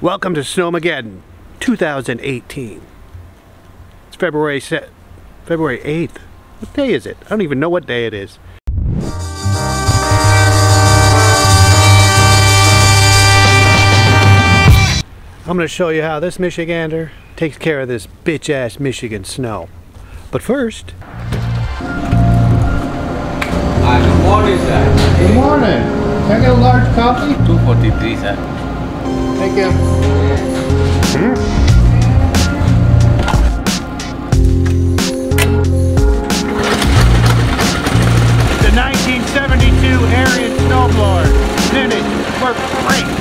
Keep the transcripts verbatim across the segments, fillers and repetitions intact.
Welcome to Snowmageddon two thousand eighteen. It's February se February eighth. What day is it? I don't even know what day it is. I'm going to show you how this Michigander takes care of this bitch-ass Michigan snow. But first... Hi, good morning, sir. Good morning. Can I get a large coffee? two forty-three, sir. Thank you. Hmm? The nineteen seventy-two Ariens snowblower. Vintage. Works great.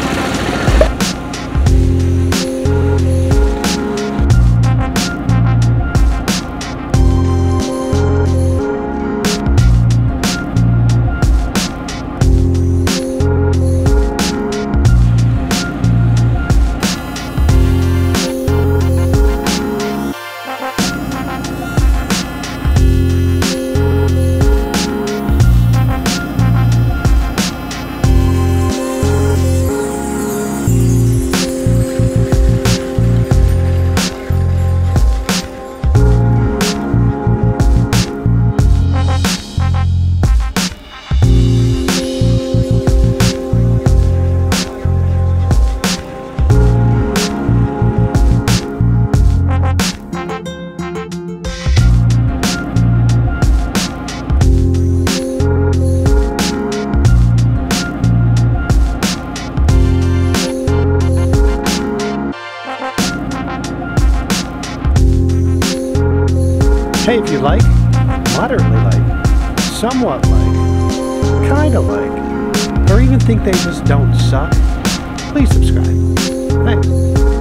Hey, if you like, moderately like, somewhat like, kinda like, or even think they just don't suck, please subscribe. Thanks.